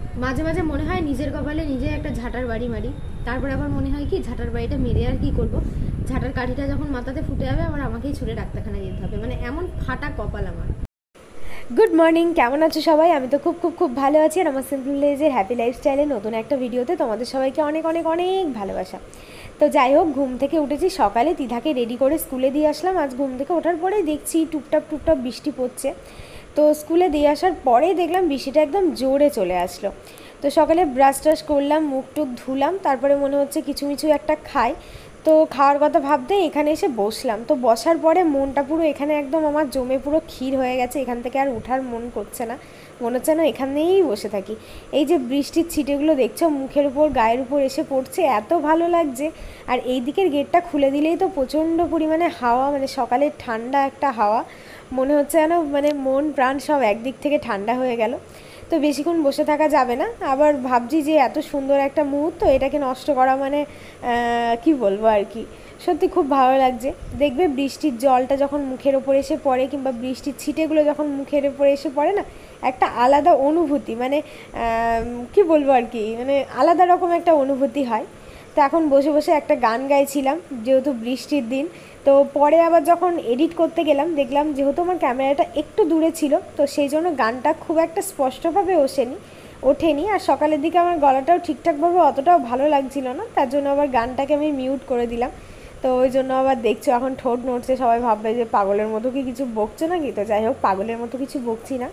মাঝে মাঝে মনে হয় নিজের কপালে নিজে একটা ঝাঁটার বাড়ি মারি, তারপর আবার মনে হয় কি ঝাঁটার বাড়িটা মেরে আর কি করব, ঝাঁটার কাঠিটা যখন মাথাতে ফুটে যাবে আবার আমাকেই ছুটে ডাক্তারখানায় যেতে হবে, মানে এমন ফাটা কপাল আমার। গুড মর্নিং, কেমন আছো সবাই? আমি তো খুব খুব খুব ভালো আছি। আর আমার সিম্পল ভিলেজের হ্যাপি লাইফস্টাইলে নতুন একটা ভিডিওতে তোমাদের সবাইকে অনেক অনেক অনেক ভালোবাসা। তো যাই হোক, ঘুম থেকে উঠেছি সকালে, তিধাকে রেডি করে স্কুলে দিয়ে আসলাম। আজ ঘুম থেকে ওঠার পরেই দেখছি টুপটাপ টুপটাপ বৃষ্টি পড়ছে। তো স্কুলে দিয়ে আসার পরেই দেখলাম বৃষ্টিটা একদম জোরে চলে আসলো। তো সকালে ব্রাশ ট্রাশ করলাম, মুখ টুক ধুলাম, তারপরে মনে হচ্ছে কিছু মিছু একটা খাই। তো খাওয়ার কথা ভাবতে এখানে এসে বসলাম। তো বসার পরে মনটা পুরো এখানে একদম আমার জমে পুরো ক্ষীর হয়ে গেছে, এখান থেকে আর ওঠার মন করছে না, মনে হচ্ছে না এখানেই বসে থাকি। এই যে বৃষ্টির ছিটেগুলো দেখছো মুখের উপর গায়ের উপর এসে পড়ছে, এত ভালো লাগছে। আর এই দিকের গেটটা খুলে দিলেই তো প্রচণ্ড পরিমাণে হাওয়া, মানে সকালের ঠান্ডা একটা হাওয়া, মনে হচ্ছে যেন মানে মন প্রাণ সব একদিক থেকে ঠান্ডা হয়ে গেল। তো বেশিক্ষণ বসে থাকা যাবে না, আবার ভাবছি যে এত সুন্দর একটা মুহূর্ত এটাকে নষ্ট করা মানে কি বলবো আর কি, সত্যি খুব ভালো লাগছে। দেখবে বৃষ্টির জলটা যখন মুখের ওপর এসে পড়ে কিংবা বৃষ্টির ছিটেগুলো যখন মুখের ওপর এসে পড়ে না, একটা আলাদা অনুভূতি, মানে কি বলবো আর কি, মানে আলাদা রকম একটা অনুভূতি হয়। তো এখন বসে বসে একটা গান গাইছিলাম যেহেতু বৃষ্টির দিন। তো পরে আবার যখন এডিট করতে গেলাম দেখলাম যেহেতু আমার ক্যামেরাটা একটু দূরে ছিল, তো সেই জন্য গানটা খুব একটা স্পষ্টভাবে ওঠেনি। আর সকালের দিকে আমার গলাটাও ঠিকঠাকভাবে অতটাও ভালো লাগছিল না, তার জন্য আবার গানটাকে আমি মিউট করে দিলাম। তো ওই জন্য আবার দেখছো এখন ঠোঁট নড়ছে, সবাই ভাববে যে পাগলের মতো কি কিছু বকছো নাকি। তো যাই হোক, পাগলের মতো কিছু বকছি না।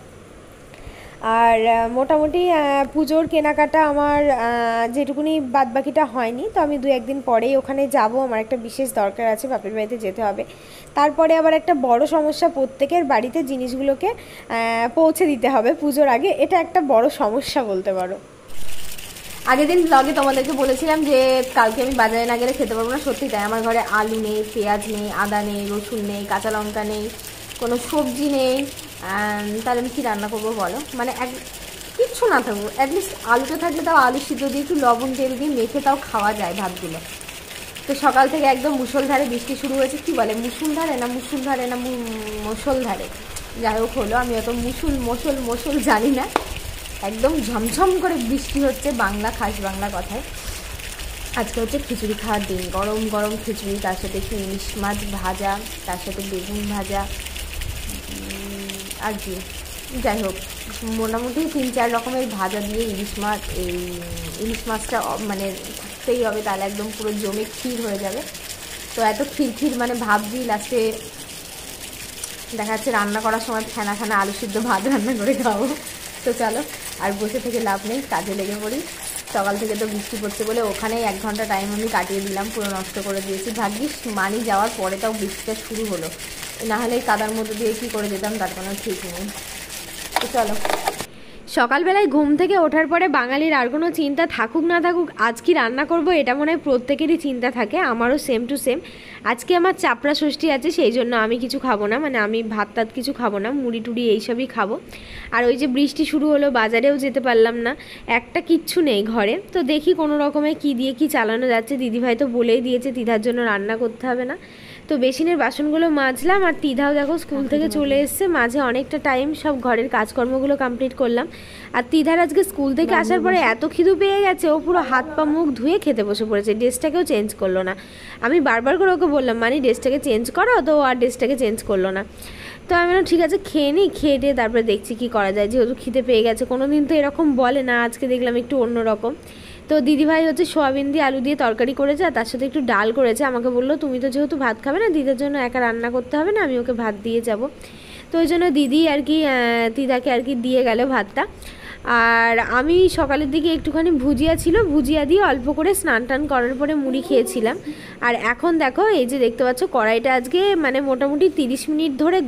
আর মোটামুটি পুজোর কেনাকাটা আমার যেটুকুনি বাদবাকিটা হয়নি, তো আমি 2-1 দিন পরেই ওখানে যাব, আমার একটা বিশেষ দরকার আছে, বাপের বাড়িতে যেতে হবে। তারপরে আবার একটা বড় সমস্যা, প্রত্যেকের বাড়িতে জিনিসগুলোকে পৌঁছে দিতে হবে পুজোর আগে, এটা একটা বড় সমস্যা বলতে পারো। আগের দিন ব্লগে তোমাদেরকে বলেছিলাম যে কালকে আমি বাজারে না গেলে খেতে পারবো না, সত্যি তাই। আমার ঘরে আলু নেই, পেঁয়াজ নেই, আদা নেই, রসুন নেই, কাঁচা লঙ্কা নেই, কোনো সবজি নেই, তাহলে আমি কী রান্না করবো বলো? মানে কিচ্ছু না থাকবো, অ্যাটলিস্ট আলুটা থাকলে তাও আলু সিদ্ধ দিয়ে একটু লবণ তেল দিয়ে মেখে তাও খাওয়া যায় ভাতগুলো। তো সকাল থেকে একদম মুষলধারে বৃষ্টি শুরু হয়েছে, কি বলে মুষলধারে না মুষলধারে, যাই হোক হলো, আমি অত মশল জানি না। একদম ঝমঝম করে বৃষ্টি হচ্ছে, বাংলা খাস বাংলা কথায়। আজকে হচ্ছে খিচুড়ি খাওয়ার দিন, গরম গরম খিচুড়ি, তার সাথে একটু ইলিশ মাছ ভাজা, তার সাথে বেগুন ভাজা, আর কি, যাই হোক মোটামুটি 3-4 রকমের ভাজা দিয়ে ইলিশ মাছটা মানে থাকতেই হবে, তাহলে একদম পুরো জমে ক্ষীর হয়ে যাবে। তো এত ক্ষীর মানে ভাবছি লাস্টে দেখা যাচ্ছে রান্না করার সময় ফেনা আলু সিদ্ধ ভাত রান্না করে খাবো। তো চলো আর বসে থেকে লাভ নেই, কাজে লেগে পড়ি। সকাল থেকে তো বৃষ্টি পড়ছে বলে ওখানেই 1 ঘন্টা টাইম আমি কাটিয়ে দিলাম, পুরো নষ্ট করে দিয়েছি। ভাগ্যিস মানি যাওয়ার পরে তাও বৃষ্টিটা শুরু হলো, নাহলে কাদার মধ্যে দিয়ে কী করে যেতাম তার কোনো ঠিক নেই। তো চলো, সকালবেলায় ঘুম থেকে ওঠার পরে বাঙালির আর কোনো চিন্তা থাকুক না থাকুক, আজ কি রান্না করব এটা মনে হয় প্রত্যেকেরই চিন্তা থাকে, আমারও সেম টু সেম। আজকে আমার চাপড়া ষষ্ঠী আছে, সেই জন্য আমি কিছু খাবো না, মানে আমি ভাত টাত কিছু খাবো না, মুড়ি টুড়ি এইসবই খাবো। আর ওই যে বৃষ্টি শুরু হলো, বাজারেও যেতে পারলাম না, একটা কিচ্ছু নেই ঘরে। তো দেখি কোনো রকমে কী দিয়ে কী চালানো যাচ্ছে। দিদিভাই তো বলেই দিয়েছে তিধার জন্য রান্না করতে হবে না। তো বেসিনের বাসনগুলো মাজলাম, আর তিধাও দেখো স্কুল থেকে চলে এসছে, মাঝে অনেকটা টাইম সব ঘরের কাজকর্মগুলো কমপ্লিট করলাম। আর তিধার আজকে স্কুল থেকে আসার পরে এত খিদু পেয়ে গেছে, ও পুরো হাত পা মুখ ধুয়ে খেতে বসে পড়েছে, ড্রেসটাকেও চেঞ্জ করলো না। আমি বারবার করে ওকে বললাম মানে ড্রেসটাকে চেঞ্জ করো, তো আর ড্রেসটাকে চেঞ্জ করলো না। তো আমি বললাম ঠিক আছে খেয়ে নিই, খেয়ে দিয়ে তারপরে দেখছি কী করা যায়, যেহেতু খিদে পেয়ে গেছে। কোনো দিন তো এরকম বলে না, আজকে দেখলাম একটু অন্যরকম। তো দিদিভাই হচ্ছে সোয়াবিন দিয়ে আলু দিয়ে তরকারি করেছে, আর তার সাথে একটু ডাল করেছে। আমাকে বললো তুমি তো যেহেতু ভাত খাবে না, দিদার জন্য একা রান্না করতে হবে না, আমি ওকে ভাত দিয়ে যাব। তো ওই জন্য দিদি আর কি দিদাকে আর কি দিয়ে গেল ভাতটা। আর আমি সকালের দিকে একটুখানি ভুজিয়া ছিল, ভুজিয়া দিয়ে অল্প করে স্নান টান করার পরে মুড়ি খেয়েছিলাম। আর এখন দেখো এই যে দেখতে পাচ্ছ কড়াইটা আজকে মানে মোটামুটি 30 মিনিট ধরে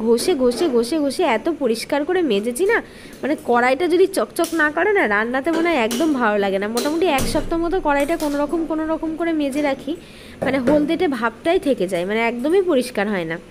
ঘষে এত পরিষ্কার করে মেজেছি না, মানে কড়াইটা যদি চকচক না করে না রান্নাতে মনে হয় একদম ভালো লাগে না। মোটামুটি 1 সপ্তাহ মতো কড়াইটা কোনো রকম করে মেজে রাখি, মানে হলদেটে ভাবটাই থেকে যায়, মানে একদমই পরিষ্কার হয় না।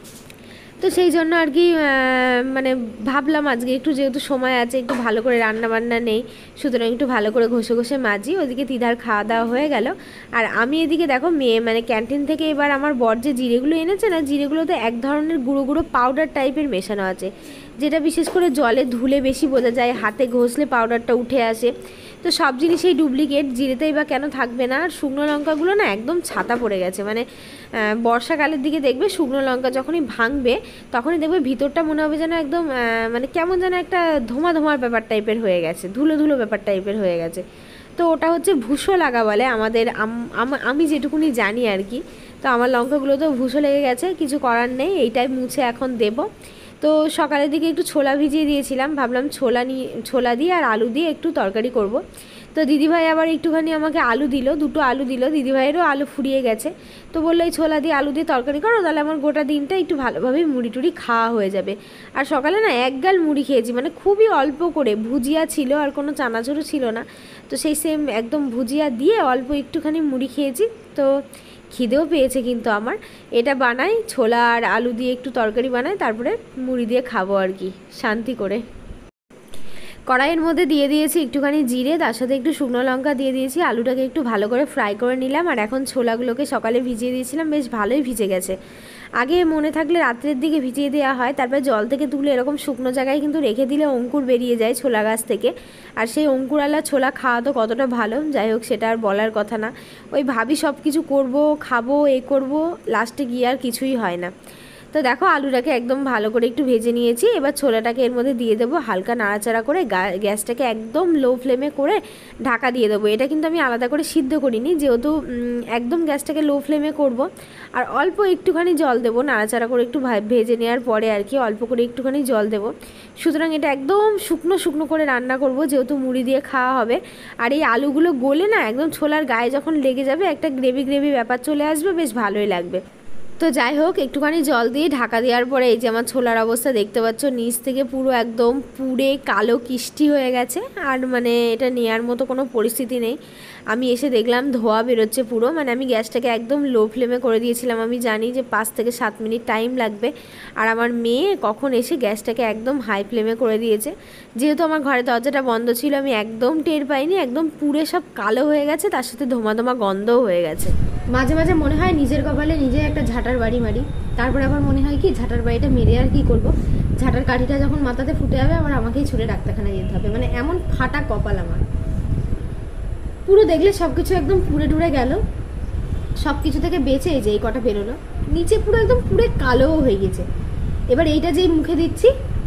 তো সেই জন্য আর কি মানে ভাবলাম আজকে একটু যেহেতু সময় আছে, একটু ভালো করে রান্না বান্না নেই, সুতরাং একটু ভালো করে ঘষে মাজি। ওদিকে তিধার খাওয়া দাওয়া হয়ে গেল। আর আমি এদিকে দেখো মানে ক্যান্টিন থেকে এবার আমার বর যে জিরেগুলো এনেছে না, জিরেগুলোতে এক ধরনের গুঁড়ো পাউডার টাইপের মেশানো আছে, যেটা বিশেষ করে জলে ধুলে বেশি বোঝা যায়, হাতে ঘষলে পাউডারটা উঠে আসে। তো সব জিনিসেই ডুপ্লিকেট, জিরেতেই বা কেন থাকবে না। আর শুকনো লঙ্কাগুলো না একদম ছাতা পড়ে গেছে, মানে বর্ষাকালের দিকে দেখবে শুকনো লঙ্কা যখনই ভাঙবে তখনই দেখবে ভিতরটা মনে হবে যেন একদম মানে কেমন যেন একটা ধোঁয়া ধোঁয়ার ব্যাপার টাইপের হয়ে গেছে, ধুলো ধুলো ব্যাপার টাইপের হয়ে গেছে। তো ওটা হচ্ছে ভুসো লাগা বলে আমাদের, আমি যেটুকুনি জানি আর কি। তো আমার লঙ্কাগুলো তো ভুসো লেগে গেছে, কিছু করার নেই, এইটাই মুছে এখন দেবো। তো সকালের দিকে একটু ছোলা ভিজিয়ে দিয়েছিলাম, ভাবলাম ছোলা দিয়ে আর আলু দিয়ে একটু তরকারি করব। তো দিদিভাই আবার একটুখানি আমাকে আলু দিল, 2টো আলু দিল, দিদিভাইয়েরও আলু ফুরিয়ে গেছে। তো বললো এই ছোলা দিয়ে আলু দিয়ে তরকারি করো, তাহলে আমার গোটা দিনটা একটু ভালোভাবে মুড়ি টুড়ি খাওয়া হয়ে যাবে। আর সকালে না এক গাল মুড়ি খেয়েছি, মানে খুবই অল্প করে, ভুজিয়া ছিল আর কোনো চানাচুরও ছিল না। তো সেই সেম একদম ভুজিয়া দিয়ে অল্প একটুখানি মুড়ি খেয়েছি। তো খিদেও পেয়েছে কিন্তু আমার। এটা বানাই, ছোলা আর আলু দিয়ে একটু তরকারি বানাই, তারপরে মুড়ি দিয়ে খাবো আর কি শান্তি করে। কড়াইয়ের মধ্যে দিয়ে দিয়েছি একটুখানি জিরে, তার সাথে একটু শুকনো লঙ্কা দিয়ে দিয়েছি, আলুটাকে একটু ভালো করে ফ্রাই করে নিলাম। আর এখন ছোলাগুলোকে সকালে ভিজিয়ে দিয়েছিলাম, বেশ ভালোই ভিজে গেছে। আগে মনে থাকলে রাত্রের দিকে ভিজিয়ে দেওয়া হয়, তারপরে জল থেকে তুলে এরকম শুকনো জায়গায় কিন্তু রেখে দিলে অঙ্কুর বেরিয়ে যায় ছোলা গাছ থেকে। আর সেই অঙ্কুরালা ছোলা খাওয়া তো কতটা ভালো, যাই হোক সেটা আর বলার কথা না। ওই ভাবি সব কিছু করবো, খাবো, করবো, লাস্টে গিয়ে আর কিছুই হয় না। তো দেখো আলুটাকে একদম ভালো করে একটু ভেজে নিয়েছি, এবার ছোলাটাকে এর মধ্যে দিয়ে দেবো, হালকা নাড়াচাড়া করে গ্যাসটাকে একদম লো ফ্লেমে করে ঢাকা দিয়ে দেবো। এটা কিন্তু আমি আলাদা করে সিদ্ধ করিনি, যেহেতু একদম গ্যাসটাকে লো ফ্লেমে করব। আর অল্প একটুখানি জল দেবো, নাড়াচাড়া করে একটু ভেজে নেওয়ার পরে আর কি অল্প করে একটুখানি জল দেবো। সুতরাং এটা একদম শুকনো শুকনো করে রান্না করব, যেহেতু মুড়ি দিয়ে খাওয়া হবে। আর এই আলুগুলো গলে না একদম ছোলার গায়ে যখন লেগে যাবে একটা গ্রেভি গ্রেভি ব্যাপার চলে আসবে, বেশ ভালোই লাগবে। তো যাই হোক একটুখানি জল দিয়ে ঢাকা দেওয়ার পরে এই যে আমার ছোলার অবস্থা দেখতে পাচ্ছ, নিচ থেকে পুরো একদম পুড়ে কালো কিষ্টি হয়ে গেছে। আর মানে এটা নেওয়ার মতো কোনো পরিস্থিতি নেই। আমি এসে দেখলাম ধোয়া বেরোচ্ছে পুরো, মানে আমি গ্যাসটাকে একদম লো ফ্লেমে করে দিয়েছিলাম। আমি জানি যে 5 থেকে 7 মিনিট টাইম লাগবে, আর আমার মেয়ে কখন এসে গ্যাসটাকে একদম হাই ফ্লেমে করে দিয়েছে। যেহেতু আমার ঘরে দরজাটা বন্ধ ছিল, আমি একদম টের পাইনি, একদম পুড়ে সব কালো হয়ে গেছে, তার সাথে ধোঁয়া ধোঁয়া গন্ধও হয়ে গেছে। মাঝে মাঝে মনে হয় নিজের কপালে নিজে একটা ঝাঁটার বাড়ি মারি, তারপরে আবার মনে হয় কি ঝাঁটার বাড়িটা মেরে আর কি করব। ঝাঁটার কাঠিটা যখন মাথাতে ফুটে যাবে আবার আমাকেই ছুটে ডাক্তারখানায় যেতে হবে, মানে এমন ফাটা কপাল আমার। পুরো দেখলে সবকিছু একদম পুড়ে টুড়ে গেল, সবকিছু থেকে বেঁচে এই যে এই কটা বেরোলো, নিচে পুরো একদম পুরো কালোও হয়ে গেছে। এবার এইটা যেই মুখে দিচ্ছি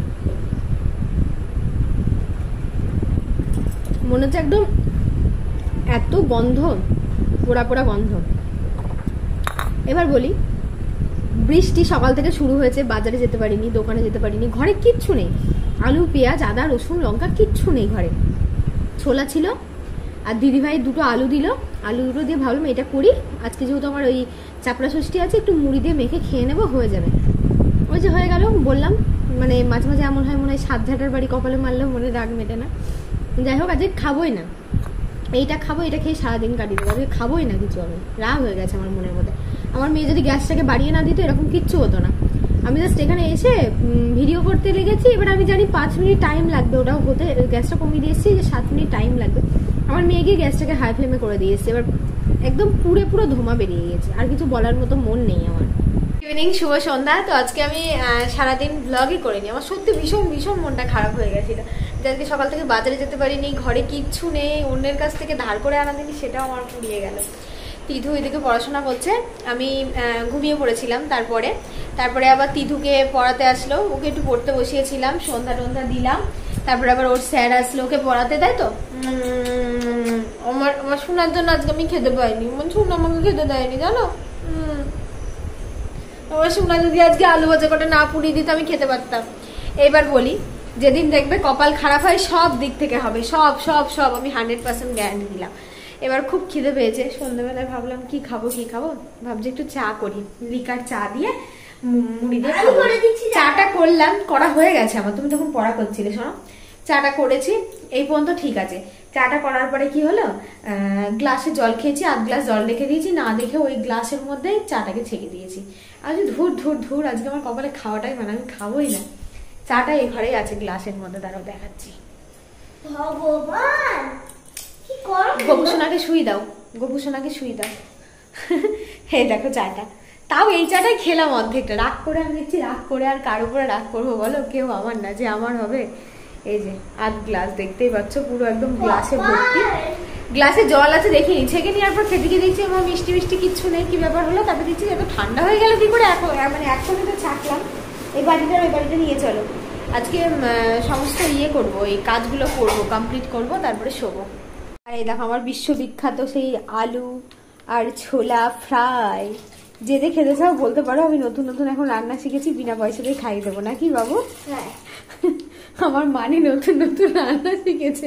মনে হচ্ছে একদম এত গন্ধ, পোড়া পোড়া গন্ধ। এবার বলি, বৃষ্টি সকাল থেকে শুরু হয়েছে, বাজারে যেতে পারিনি, দোকানে যেতে পারিনি, ঘরে কিচ্ছু নেই। আলু, পেঁয়াজ, আদা, রসুন, লঙ্কা কিচ্ছু নেই ঘরে। ছোলা ছিল আর দিদিভাই 2টো আলু দিল, আলু দুটো দিয়ে ভাবলাম এটা করি আজকে, যেহেতু আমার ওই চাপড়া ষষ্ঠী আছে, একটু মুড়ি দিয়ে মেখে খেয়ে নেবো, হয়ে যাবে। ওই যে হয়ে গেল, বললাম মানে মাঝে মাঝে এমন হয় মনে হয় 7 ঝাঁটার বাড়ি কপালে মারলেও মনে রাগ মেটে না। যাই হোক আজকে খাবোই না, এইটা খাবো, এটা খেয়ে সারাদিন কাটিয়ে দেবো, আজকে খাবোই না কিছু। আমি রাগ হয়ে গেছে আমার মনের মধ্যে। আমার মেয়ে যদি গ্যাসটাকে বাড়িয়ে না দিত এরকম কিচ্ছু হতো না। আমি জাস্ট এখানে এসে ভিডিও করতে লেগেছি, এবার আমি জানি 5 মিনিট টাইম লাগবে ওটাও হতে, গ্যাসটা কমিয়ে দিয়ে এসেছি যে 7 মিনিট টাইম লাগবে। আমার মেয়ে গিয়ে গ্যাসটাকে হাই ফ্লেমে করে দিয়ে এসেছে, এবার একদম পুরো ধোঁয়া বেরিয়ে গেছে। আর কিছু বলার মতো মন নেই আমার। ইভিনিং, শুভ সন্ধ্যা। তো আজকে আমি সারাদিন ব্লগই করিনি, আমার সত্যি ভীষণ ভীষণ মনটা খারাপ হয়ে গেছিল। আজকে সকাল থেকে বাজারে যেতে পারিনি, ঘরে কিচ্ছু নেই, অন্যের কাছ থেকে ধার করে আনা দিনি, সেটাও আমার পুড়িয়ে গেল। তিধু এদিকে পড়াশোনা করছে, আমি ঘুমিয়ে পড়েছিলাম। তারপরে আবার তিধুকে পড়াতে আসলো, ওকে একটু পড়তে বসিয়েছিলাম, সন্ধ্যা টন্ধ্যা দিলাম। তারপরে আবার ওর স্যার আসলো, ওকে পড়াতে দেয়। তো আমার শোনার জন্য আজকে আমি খেতে পাইনি, শোনা আমাকে খেতে দেয়নি জানো। আমার শোনা যদি আজকে আলু ভাজা করে না পুড়িয়ে দিত আমি খেতে পারতাম। এবার বলি, যেদিন দেখবে কপাল খারাপ হয় সব দিক থেকে হবে, সব সব সব আমি 100% গ্যারান্টি দিলাম। এবার খুব খিদে পেয়েছে, সন্ধ্যাবেলায় ভাবলাম কি খাবো ভাবছি একটু চা করি, লিকার চা দিয়ে মুড়ি দিয়ে খাবো। চাটা করলাম, করা হয়ে গেছে আমার, তুমি তখন পড়া করছিলে শোনো। চাটা করেছি এই পর্যন্ত ঠিক আছে। চাটা করার পরে কি হলো, গ্লাসে জল খেয়েছি, 1 গ্লাস জল রেখে দিয়েছি, না দেখে ওই গ্লাসের মধ্যে চাটাকে ছেঁকে দিয়েছি। আমি ধুর আজকে আমার কপালে খাওয়াটাই মানে আমি খাবোই না। চাটা এই ঘরেই আছে গ্লাসের মধ্যে, দাঁড়াও দেখাচ্ছি। গোপুসোনাকে শুই দাও, গোপুসোনাকে শুই দাও। হে দেখো চাটা, তাও এই চাটাই খেলাম অর্ধেকটা, রাগ করে আমি দেখছি, রাগ করে আর কার উপরে রাগ করবো বলো, কেউ আমার না যে আমার হবে। এই যে আধ গ্লাস দেখতেই পাচ্ছ, পুরো একদম গ্লাসে ভর্তি, গ্লাসে জল আছে দেখিনি, ছেঁকে নেওয়ার পর খেতে গিয়ে দেখছি আমার মিষ্টি মিষ্টি কিচ্ছু নেই, কি ব্যাপার হলো, তারপরে দেখছি এত ঠান্ডা হয়ে গেল কি করে, মানে এখনই তো চাকলাম। এই বাড়িটা ওই বাড়িটা নিয়ে চলো, আজকে সমস্ত করবো, এই কাজগুলো করবো, কমপ্লিট করবো, তারপরে শোবো। আর এই দেখো আমার বিশ্ববিখ্যাত সেই আলু আর ছোলা ফ্রাই, যে যে খেতে চাও বলতে পারো, আমি নতুন নতুন এখন রান্না শিখেছি, বিনা পয়সাতেই খাইয়ে দেবো নাকি বাবু? হ্যাঁ, আমার মানে নতুন নতুন রান্না শিখেছে,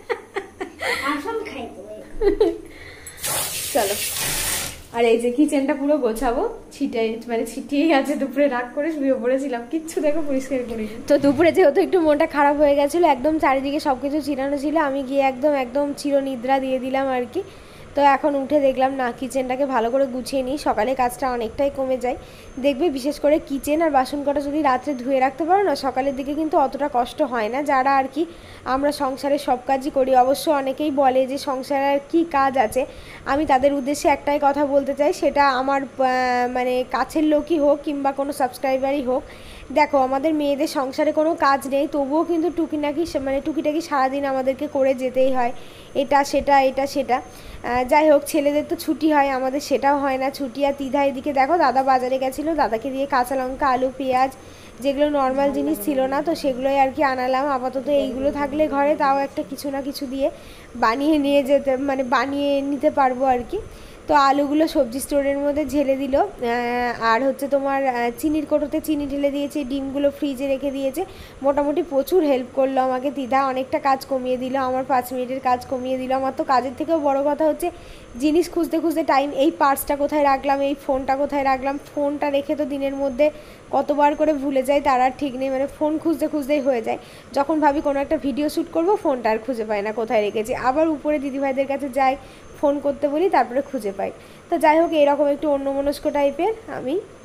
চলো। আর এই যে কিচেনটা পুরো গোছাবো, ছিটিয়েই আছে, দুপুরে রাগ করে শুয়ে পড়েছিলাম, কিচ্ছু দেখো পরিষ্কার করিনি। তো দুপুরে যেহেতু একটু মনটা খারাপ হয়ে গেছিলো, একদম চারিদিকে সবকিছু ছিটানো ছিল, আমি গিয়ে একদম চিরনিদ্রা দিয়ে দিলাম আর কি। তো এখন উঠে দেখলাম না, কিচেনটাকে ভালো করে গুছিয়ে নিই, সকালে কাজটা অনেকটাই কমে যায়। দেখবে বিশেষ করে কিচেন আর বাসন কটা যদি রাত্রে ধুয়ে রাখতে পারো না, সকালের দিকে কিন্তু অতটা কষ্ট হয় না। যারা আর কি আমরা সংসারে সব কাজই করি, অবশ্য অনেকেই বলে যে সংসারে আর কী কাজ আছে, আমি তাদের উদ্দেশ্যে একটাই কথা বলতে চাই, সেটা আমার মানে কাছের লোকই হোক কিংবা কোনো সাবস্ক্রাইবারই হোক, দেখো আমাদের মেয়েদের সংসারে কোনো কাজ নেই, তবুও কিন্তু টুকিটাকি সারাদিন আমাদেরকে করে যেতেই হয়, এটা সেটা। যাই হোক, ছেলেদের তো ছুটি হয়, আমাদের সেটাও হয় না ছুটি। আর তিধা এদিকে দেখো, দাদা বাজারে গেছিলো, দাদাকে দিয়ে কাঁচা লঙ্কা, আলু, পেঁয়াজ, যেগুলো নর্মাল জিনিস ছিল না, তো সেগুলোই আর কি আনালাম। আপাতত এইগুলো থাকলে ঘরে তাও একটা কিছু না কিছু দিয়ে বানিয়ে নিতে পারবো আর কি। তো আলুগুলো সবজি স্টোরের মধ্যে ঢেলে দিল, আর হচ্ছে তোমার চিনির কোটোতে চিনি ঢেলে দিয়েছে, ডিমগুলো ফ্রিজে রেখে দিয়েছে, মোটামুটি প্রচুর হেল্প করলো আমাকে দিদা, অনেকটা কাজ কমিয়ে দিল, আমার 5 মিনিটের কাজ কমিয়ে দিল। আমার তো কাজের থেকেও বড় কথা হচ্ছে জিনিস খুঁজতে খুঁজতে টাইম, এই পার্সটা কোথায় রাখলাম, এই ফোনটা কোথায় রাখলাম, ফোনটা রেখে তো দিনের মধ্যে কতবার করে ভুলে যাই তার আর ঠিক নেই, মানে ফোন খুঁজতেই হয়ে যায়। যখন ভাবি কোনো একটা ভিডিও শ্যুট করবো, ফোনটা আর খুঁজে পাই না কোথায় রেখেছি, আবার উপরে দিদিভাইদের কাছে যাই, ফোন করতে বলি, তারপরে খুঁজে পাই। তো যাই হোক, এরকম একটু অন্যমনস্ক টাইপের আমি।